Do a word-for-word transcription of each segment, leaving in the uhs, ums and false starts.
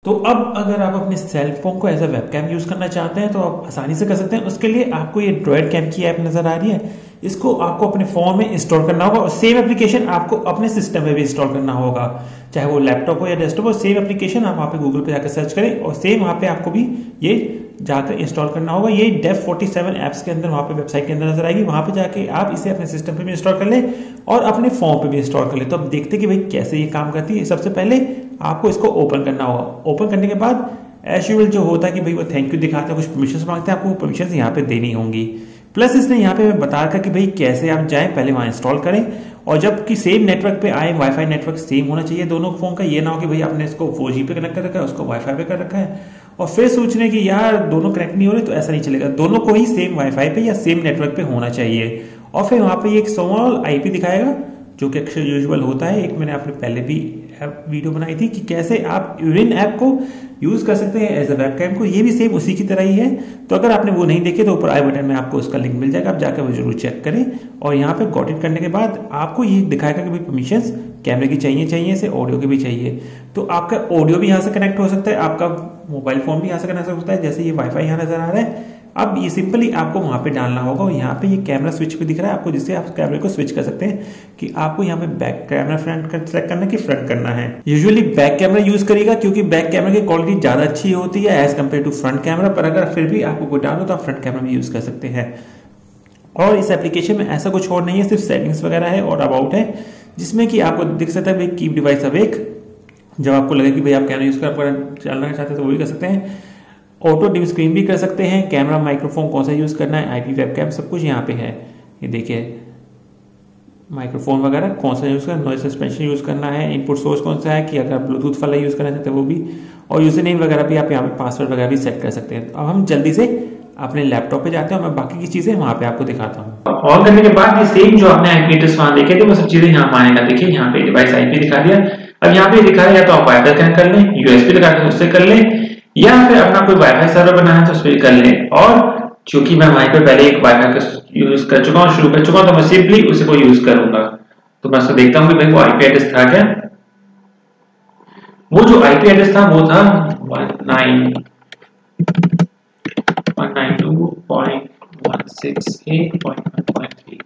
तो अब अगर आप अपने सेल फोन को एज अ वेबकैम यूज करना चाहते हैं तो आप आसानी से कर सकते हैं। उसके लिए आपको ये ड्रॉइड कैम की ऐप नजर आ रही है, इसको आपको अपने फोन में इंस्टॉल करना होगा और सेम एप्लीकेशन आपको अपने सिस्टम में भी इंस्टॉल करना होगा, चाहे वो लैपटॉप हो या डेस्कटॉप हो। सेम एप्लीकेशन आप वहाँ पे गूगल पे जाकर सर्च करें और सेम वहाँ पे आपको भी ये जाकर इंस्टॉल करना होगा। ये डेफ फोर्टी सेवन एप्स के अंदर वहाँ पे वेबसाइट के अंदर नजर आएगी, वहाँ पे जाके आप इसे अपने सिस्टम पे भी इंस्टॉल कर लें और अपने फोन पे भी इंस्टॉल कर लें। तो अब देखते हैं कि भाई कैसे ये काम करती है। सबसे पहले आपको इसको ओपन करना होगा। ओपन करने के बाद एज यूजुअल जो होता है कि भाई वो थैंक यू दिखाते हैं, कुछ परमिशंस मांगते हैं, आपको परमिशंस यहाँ पे देनी होंगी। प्लस इसने यहाँ पे बता रखा कि भाई कैसे आप जाएं, पहले वहाँ इंस्टॉल करें और जब कि सेम नेटवर्क पे आए, वाईफाई नेटवर्क सेम होना चाहिए दोनों फोन का। ये ना हो कि भाई आपने इसको फोर जी पे कनेक्ट कर रखा है, उसको वाईफाई पे कर रखा है और फिर सोचने कि यार दोनों कनेक्ट नहीं हो रहे, तो ऐसा नहीं चलेगा। दोनों को ही सेम वाईफाई पे या सेम नेटवर्क पे होना चाहिए। और फिर वहाँ पे एक स्मॉल आईपी दिखाएगा जो कि अक्सर यूजुअल होता है। एक मैंने आपने पहले भी वीडियो बनाई थी कि कैसे आप यूरिन ऐप को यूज कर सकते हैं एज अ वेबकैम को, ये भी सेम उसी की तरह ही है। तो अगर आपने वो नहीं देखे तो ऊपर आई बटन में आपको उसका लिंक मिल जाएगा, आप जाकर वो जरूर चेक करें। और यहाँ पे गॉट इट करने के बाद आपको ये दिखाएगा कि भाई परमिशंस कैमरे की चाहिए चाहिए से ऑडियो की भी चाहिए। तो आपका ऑडियो भी यहाँ से कनेक्ट हो सकता है, आपका मोबाइल फोन भी यहाँ से कनेक्ट हो सकता है, जैसे ये वाईफाई यहाँ नजर आ रहा है। अब ये सिंपली आपको वहां पे डालना होगा और यहाँ पे ये कैमरा स्विच भी दिख रहा है आपको, जिससे आप कैमरे को स्विच कर सकते हैं कि आपको यहाँ पे बैक कैमरा फ्रंट सेलेक्ट करना है कि फ्रंट करना है। यूजुअली बैक कैमरा यूज करेगा क्योंकि बैक कैमरा की क्वालिटी ज्यादा अच्छी होती है as compared to front camera, पर अगर फिर भी आपको कोई डाउट हो तो आप फ्रंट कैमरा भी यूज कर सकते हैं। और इस एप्लीकेशन में ऐसा कुछ और नहीं है, सिर्फ सेटिंग्स वगैरह है और अबाउट है, जिसमें कि आपको दिख सकता है भाई कीप डिवाइस अवेक, जब आपको लगे कि भाई आप कैमरा यूज कर चलना चाहते हैं तो वो भी कर सकते हैं। ऑटो डिम स्क्रीन भी कर सकते हैं, कैमरा माइक्रोफोन कौन सा यूज करना है, आईपी वेबकैम सब कुछ यहाँ पे है। ये देखिए माइक्रोफोन वगैरह कौन सा यूज करना, नॉइज सस्पेंशन यूज करना है, इनपुट सोर्स कौन सा है कि अगर आप ब्लूटूथ वाला यूज करना चाहते हैं वो भी, और यूजर नेम वगैरह भी आप यहाँ पे पासवर्ड वगैरह भी सेट कर सकते हैं। अब हम जल्दी से अपने लैपटॉप पे जाते हैं और मैं बाकी की चीजें वहां पे आपको दिखाता हूँ। ऑन करने के बाद ये सेम जो आपने आईपी एड्रेस वहां देखे थे वो सब चीजें यहाँ आएगा। देखिए यहाँ पे डिवाइस आईपी दिखा दिया। अब यहाँ पे दिखा रहा है या तो आप वाईफाई कनेक्ट कर लें, यूएसबी लगा के उससे कर लें, या फिर अपना कोई वाईफाई सर्वर बनाना है तो उसमें कर लें। और चूंकि मैं वहीं पे पहले एक वाईफाई का यूज कर चुका हूँ, शुरू कर चुका हूँ, तो मैं सिंपली उसी को यूज करूंगा। तो मैं उसको देखता हूँ कि भाई वो आईपी एड्रेस था क्या। वो जो आईपी एड्रेस था वो था one nine one nine two point one six eight point one point three.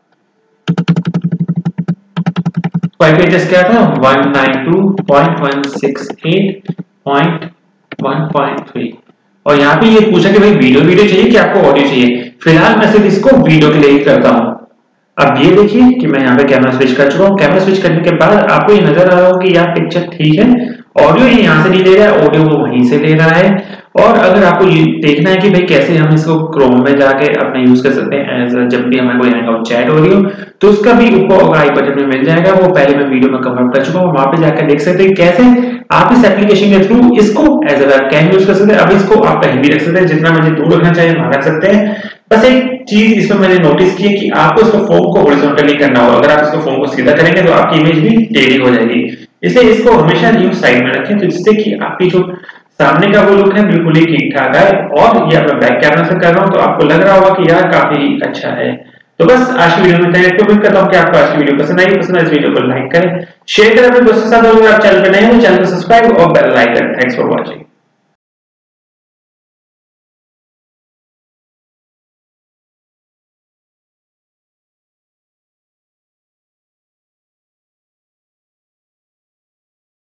IP address क्या था, one nine two point one six eight point one point three. और यहाँ पे ये पूछा कि भाई वीडियो वीडियो चाहिए कि आपको ऑडियो चाहिए। फिलहाल मैं सिर्फ इसको वीडियो के लिए ही करता हूँ। अब ये देखिए कि मैं यहाँ पे कैमरा स्विच कर चुका हूँ। कैमरा स्विच करने के बाद आपको ये नजर आ रहा हो कि यार पिक्चर ठीक है, ऑडियो ये यहाँ से नहीं ले रहा है, ऑडियो वो वहीं से ले रहा है। और अगर आपको ये देखना है कि भाई कैसे हम इसको क्रोम में जाके अपना यूज कर सकते हैं एज जब भी हमें कोई हैंगआउट चैट हो रही हो, तो उसका भी ऊपर आई बटन में मिल जाएगा। वो पहले मैं वीडियो में कवर कर चुका हूँ, वहां पे जाकर देख सकते हैं कैसे आप इस एप्लीकेशन के थ्रू इसको एज अ वेबकैम यूज कर सकते हैं। अब इसको आप कहीं भी रख सकते हैं, जितना मुझे दूर रखना चाहिए वहां रख सकते हैं। बस एक चीज इसमें मैंने नोटिस की है कि आपको इसको फोन को हॉरिजॉन्टली करना होगा। अगर आप इसको फोन को सीधा करेंगे तो आपकी इमेज भी टेढ़ी हो जाएगी, इसलिए इसको हमेशा न्यूज साइड में रखें, तो जिससे कि आपकी जो सामने का वो लुक है बिल्कुल ही ठीक ठाक है। और ये मैं बैक कैमरा से कर रहा हूँ तो आपको लग रहा होगा कि यार काफी अच्छा है। तो बस आज की वीडियो में इतना ही। उम्मीद करता हूँ कि आपको आज की वीडियो पसंद आई। पसंद आए इस वीडियो को लाइक करें, शेयर करें अपने दोस्तों के साथ। अगर आप चैनल पे नए हो चैनल को सब्सक्राइब और bell icon. Thanks for watching.